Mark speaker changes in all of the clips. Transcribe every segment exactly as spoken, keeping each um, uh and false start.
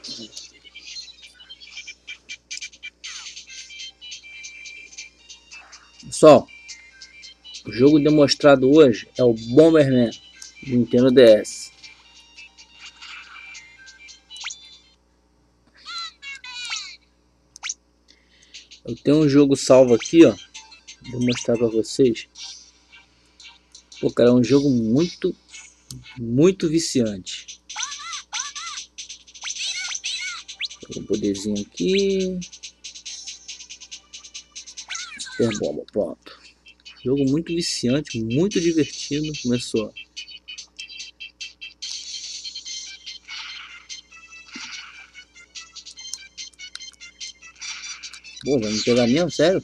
Speaker 1: Pessoal, o jogo demonstrado hoje é o Bomberman do Nintendo D S. Eu tenho um jogo salvo aqui, ó. Vou mostrar pra vocês. Pô, cara, é um jogo muito, muito viciante. Pega um poderzinho aqui. Super bomba, pronto. Jogo muito viciante, muito divertido. Começou. Pô, vai me pegar mesmo? Sério?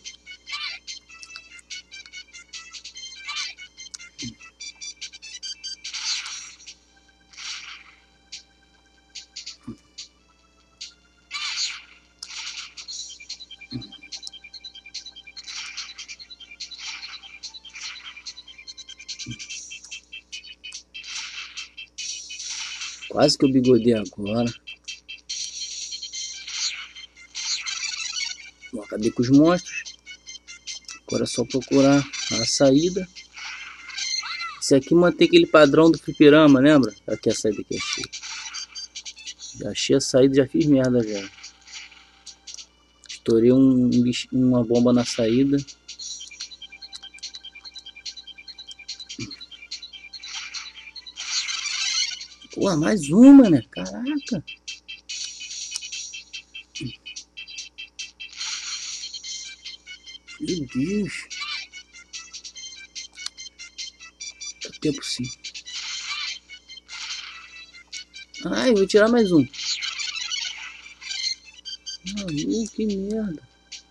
Speaker 1: Quase que eu bigodei agora. Bom, acabei com os monstros. Agora é só procurar a saída. Esse aqui mantém aquele padrão do fliperama, lembra? Aqui a saída que achei. Já achei a saída, já fiz merda já. Estourei um, um bicho, uma bomba na saída. Pô, mais uma, né? Caraca. Meu Deus. Dá tempo sim. Ai, vou tirar mais um. Mano, que merda.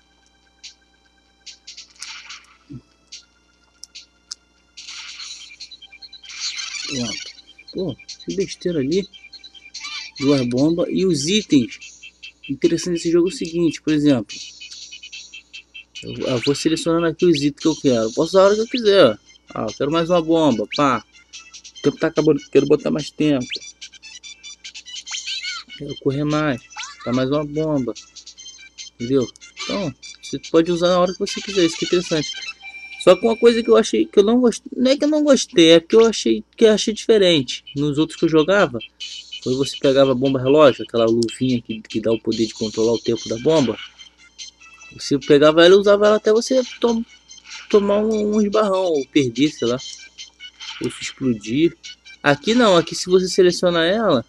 Speaker 1: Pronto. Pô, que besteira ali. Duas bombas. E os itens. Interessante desse jogo é o seguinte, por exemplo. Eu, eu vou selecionando aqui os itens que eu quero. Eu posso usar a hora que eu quiser. Ah, eu quero mais uma bomba. Pá. O tempo tá acabando. Quero botar mais tempo. Quero correr mais. Tá mais uma bomba. Entendeu? Então, você pode usar na hora que você quiser. Isso que é interessante. Só que uma coisa que eu achei que eu não gostei. Não é que eu não gostei. É que eu achei que eu achei diferente. Nos outros que eu jogava. Quando você pegava a bomba relógio. Aquela luvinha que, que dá o poder de controlar o tempo da bomba. Você pegava ela e usava ela até você tom, tomar um, um esbarrão. Ou perder, sei lá. Ou se explodir. Aqui não. Aqui se você seleciona ela.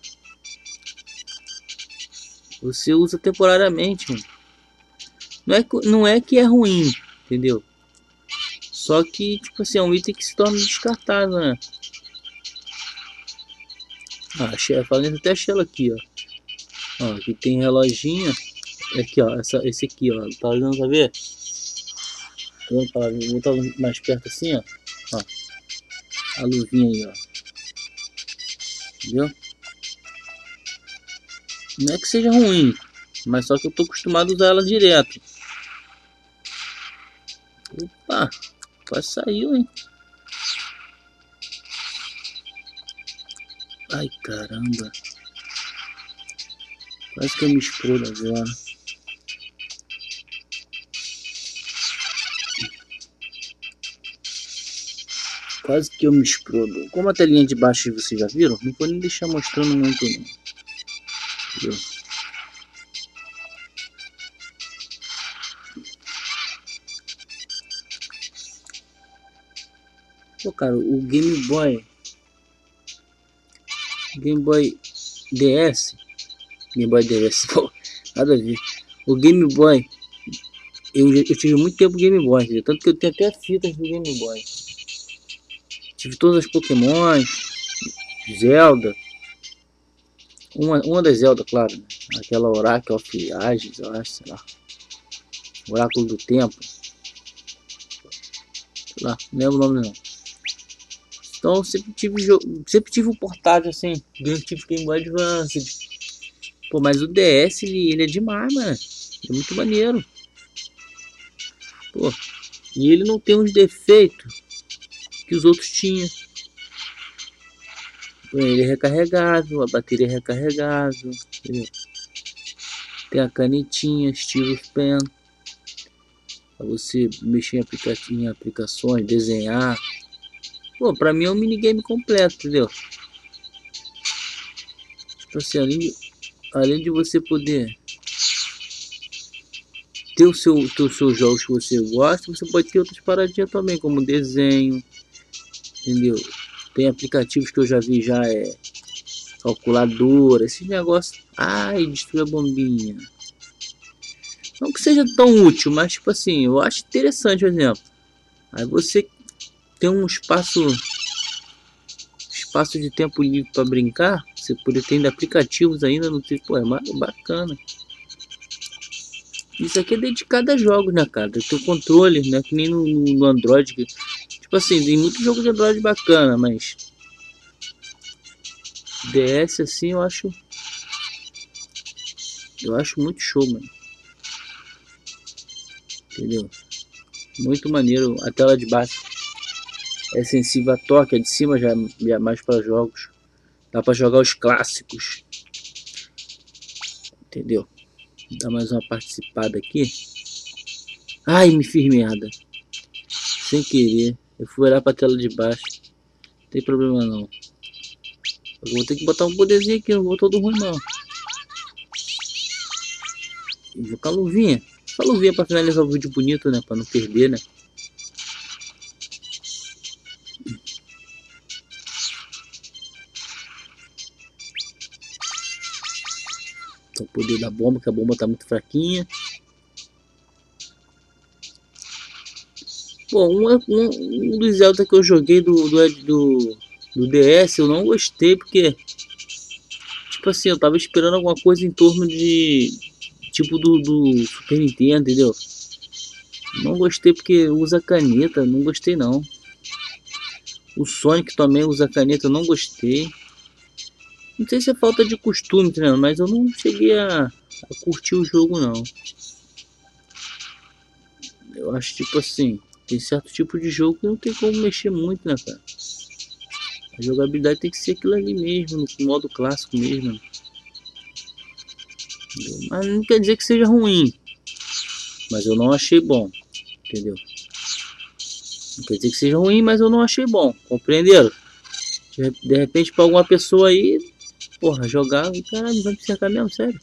Speaker 1: Você usa temporariamente, mano. Não é, não é que é ruim, entendeu? Só que, tipo assim, é um item que se torna descartável, né? Ah, achei, falando até achei ela aqui, ó. Ó, aqui tem reloginho. Aqui, ó, essa, esse aqui, ó. Tá olhando pra ver? Vou botar mais perto assim, ó. Ó. A luvinha aí, ó. Entendeu? Não é que seja ruim, mas só que eu tô acostumado a usar ela direto. Opa, quase saiu, hein? Ai, caramba. Quase que eu me explodo agora. Quase que eu me explodo. Como a telinha de baixo vocês já viram, não vou nem deixar mostrando muito não. Entendeu? Pô, cara, o Game Boy Game Boy D S Game Boy D S, pô, nada a ver. O Game Boy, eu, eu tive muito tempo Game Boy, entendeu? Tanto que eu tenho até fitas do Game Boy. Tive todas as Pokémon, Zelda. Uma, uma das Zelda, claro, né? Aquela Oracle of Ages, eu acho, sei lá. Oráculo do Tempo. Sei lá, não lembro o nome não. Então sempre tive jogo, sempre tive um portátil assim, tive Game Boy Advance. Pô, mas o D S ele, ele é demais, mano. É muito maneiro. Pô, e ele não tem os defeitos que os outros tinham. Pô, ele é recarregável, a bateria é recarregável, entendeu? Tem a canetinha, Stylus Pen. Pra você mexer em, aplica em aplicações, desenhar. Pô, pra mim é um minigame completo, entendeu? Tipo assim, além de, além de você poder ter o seu, ter os seus jogos que você gosta, você pode ter outras paradinhas também, como desenho, entendeu? Tem aplicativos que eu já vi, já é calculadora, esses negócios. Ai, destruir a bombinha. Não que seja tão útil, mas tipo assim, eu acho interessante, por exemplo. Aí você tem um espaço espaço de tempo livre para brincar, você poder ter aplicativos ainda no tipo, pô, é bacana. Isso aqui é dedicado a jogos, né, cara? Tem o controle, né? Que nem no, no Android. Que, tipo assim, tem muitos jogos de Android bacana, mas D S assim eu acho. Eu acho muito show, mano. Entendeu? Muito maneiro. A tela de baixo é sensível a toque, a de cima já, já é mais para jogos. Dá para jogar os clássicos. Entendeu? Dá mais uma participada aqui. Ai, me fiz merda. Sem querer. Eu fui olhar pra tela de baixo. Não tem problema não. Eu vou ter que botar um poderzinho aqui. Não vou todo ruim não. Eu vou com a luvinha. Com a luvinha pra finalizar o vídeo bonito, né? Pra não perder, né? Então, o poder da bomba, que a bomba tá muito fraquinha. Bom, um, um, um dos Zelda que eu joguei do, do, do, do D S eu não gostei porque, tipo assim, eu tava esperando alguma coisa em torno de, tipo do, do Super Nintendo, entendeu? Não gostei porque usa caneta, não gostei não. O Sonic também usa caneta, eu não gostei. Não sei se é falta de costume, entendeu? Mas eu não cheguei a, a curtir o jogo não. Eu acho tipo assim, tem certo tipo de jogo que não tem como mexer muito, né, cara? A jogabilidade tem que ser aquilo ali mesmo, no modo clássico mesmo. Entendeu? Mas não quer dizer que seja ruim. Mas eu não achei bom. Entendeu? Não quer dizer que seja ruim, mas eu não achei bom. Compreenderam? De repente para alguma pessoa aí, porra, jogar, caralho, vai me cercar mesmo, sério.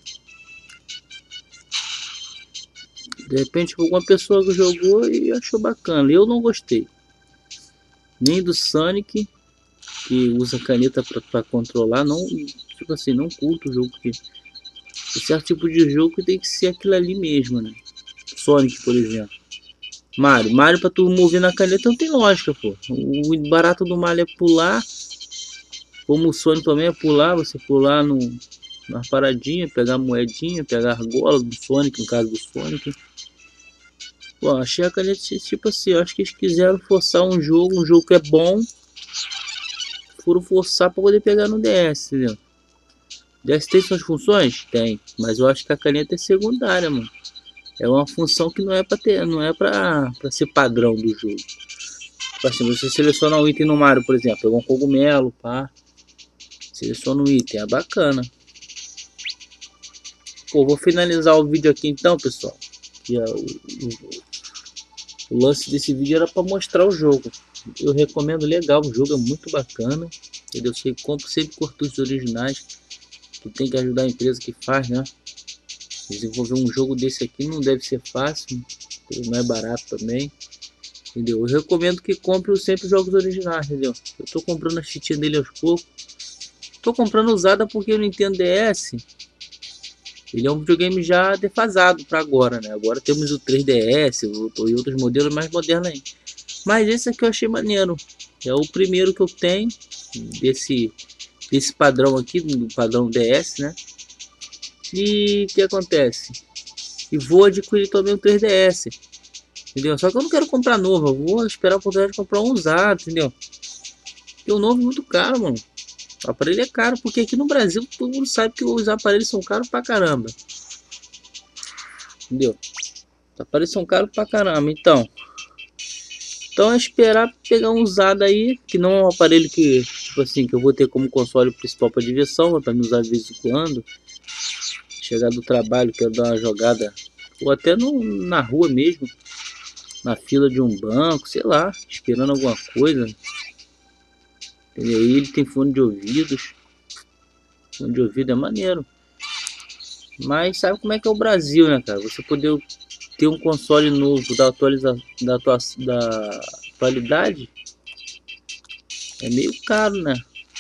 Speaker 1: De repente alguma pessoa que jogou e achou bacana. Eu não gostei. Nem do Sonic, que usa caneta para controlar, não, tipo assim, não curto o jogo que tem certo tipo de jogo que tem que ser aquilo ali mesmo, né? Sonic, por exemplo. Mario, Mario para tu mover na caneta não tem lógica, pô. O barato do Mario é pular, como o Sonic também é pular, você pular no na paradinha, pegar a moedinha, pegar a argola do Sonic, no caso do Sonic. Pô, achei a caneta tipo assim, eu acho que eles quiseram forçar um jogo, um jogo que é bom, foram forçar para poder pegar no D S, entendeu? D S tem suas funções? Tem, mas eu acho que a caneta é secundária, mano. É uma função que não é para ter, não é para ser padrão do jogo. Tipo assim, você seleciona um item no Mario, por exemplo, pegou um cogumelo, pá. Seleciona um item, é bacana. Pô, vou finalizar o vídeo aqui então, pessoal. Que é o, o, o lance desse vídeo era para mostrar o jogo. Eu recomendo, legal, o jogo é muito bacana. Entendeu? Você compra sempre cartuchos originais. Que tem que ajudar a empresa que faz, né? Desenvolver um jogo desse aqui não deve ser fácil. Não é barato também. Entendeu? Eu recomendo que compre sempre os jogos originais, entendeu? Eu tô comprando a fitinha dele aos poucos. Tô comprando usada porque o Nintendo D S ele é um videogame já defasado para agora, né? Agora temos o três D S e outros modelos mais modernos aí. Mas esse aqui eu achei maneiro. É o primeiro que eu tenho desse, desse padrão aqui, do padrão D S, né? E o que acontece? E vou adquirir também o três D S. Entendeu? Só que eu não quero comprar novo. Eu vou esperar a oportunidade de comprar um usado, entendeu? Porque o novo é muito caro, mano. O aparelho é caro, porque aqui no Brasil todo mundo sabe que os aparelhos são caros pra caramba. Entendeu? Os aparelhos são caros pra caramba, então. Então é esperar pegar um usado aí, que não é um aparelho que, tipo assim, que eu vou ter como console principal para diversão, para me usar de vez em quando. chegar do trabalho, quero dar uma jogada, ou até no, na rua mesmo, na fila de um banco, sei lá, esperando alguma coisa. Entendeu? Aí ele tem fone de ouvidos. Fone de ouvido é maneiro. Mas sabe como é que é o Brasil, né, cara? Você poder ter um console novo da, atualiza da, atua da atualidade é meio caro, né?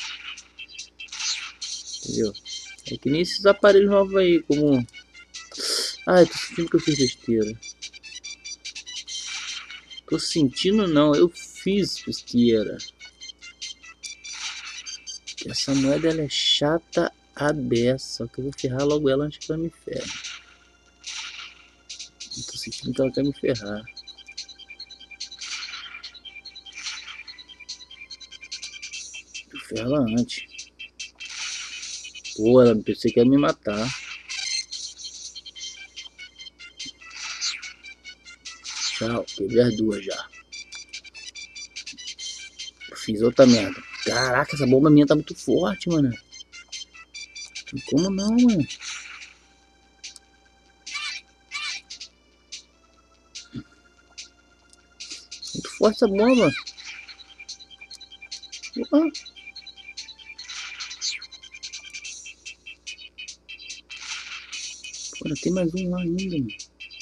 Speaker 1: Entendeu? É que nem esses aparelhos novos aí, como... Ai, tô sentindo que eu fiz besteira. Tô sentindo não, eu fiz besteira. Essa moeda ela é chata a beça, só que eu vou ferrar logo ela antes que ela me ferre. Eu tô sentindo que ela quer me ferrar. Eu ferro ela antes. Pô, ela pensei que ia me matar. Tchau, quebrei as duas já. Eu fiz outra merda. Caraca, essa bomba minha tá muito forte, mano. Não como não, mano. Muito forte essa bomba. Opa. Pô, tem mais um lá ainda, mano.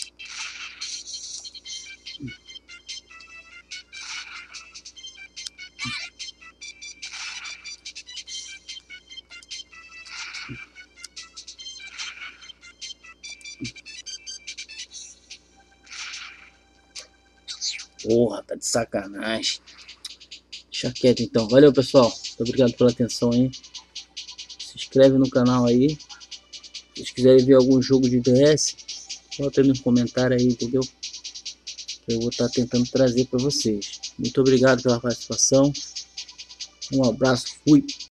Speaker 1: Porra, tá de sacanagem. Deixa quieto então. Valeu, pessoal. Muito obrigado pela atenção aí. Se inscreve no canal aí. Se vocês quiserem ver algum jogo de D S, bota aí no comentário aí, entendeu? Eu vou estar tentando trazer para vocês. Muito obrigado pela participação. Um abraço. Fui.